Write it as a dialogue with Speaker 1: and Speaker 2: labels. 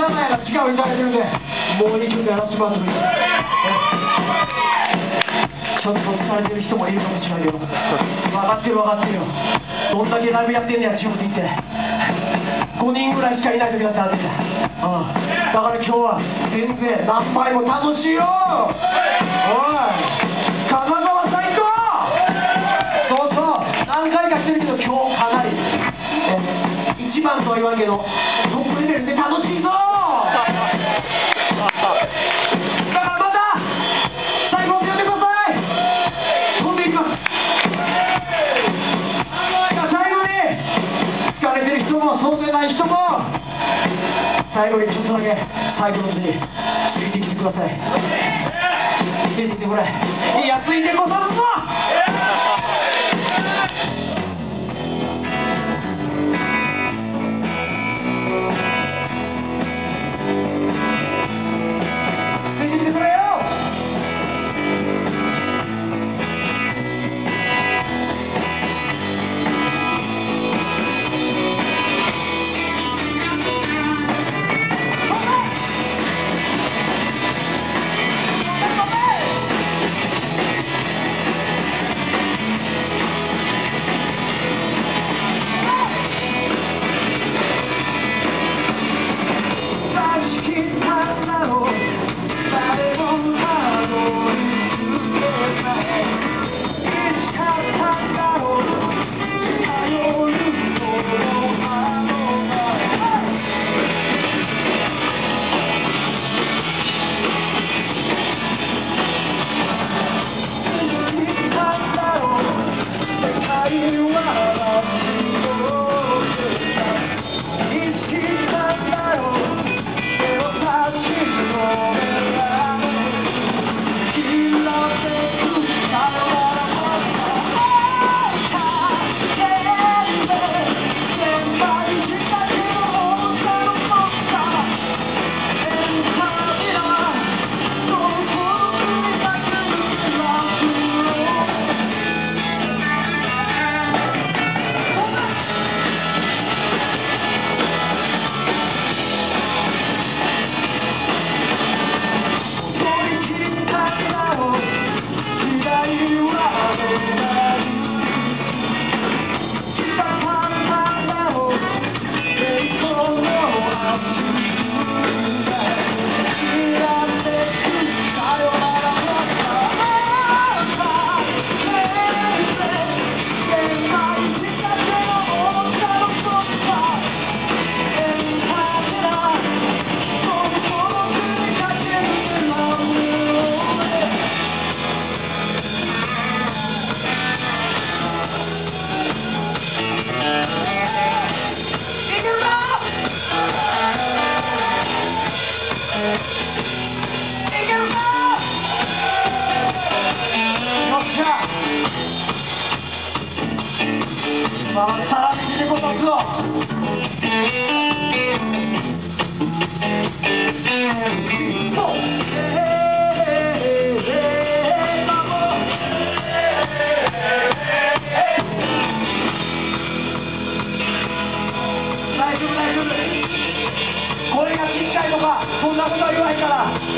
Speaker 1: 前が時間をいただいてるんで、もう2分でやらせてもらってもいいですか。ちょっと疲れてる人もいるかもしれないけど、分かってる分かってるよ。どんだけライブやってんねや、地方で行って。5人ぐらいしかいない時だってあるんだ。だから今日は全然何倍も楽しいよ。おい、金沢最高。そうそう、何回かしてるけど今日かなり一番とは言わんけどトップレベルで楽しいぞ。だからまた最後までやってください。飛んでいきます。最後に疲れてる人もそうでない人も最後にちょっとだけ最後の字ついてきてください。ついてきてくれ。いや、ついてこさるぞ。さらに見てこたつを大丈夫大丈夫。声が小さいとかそんなことは言わへんから。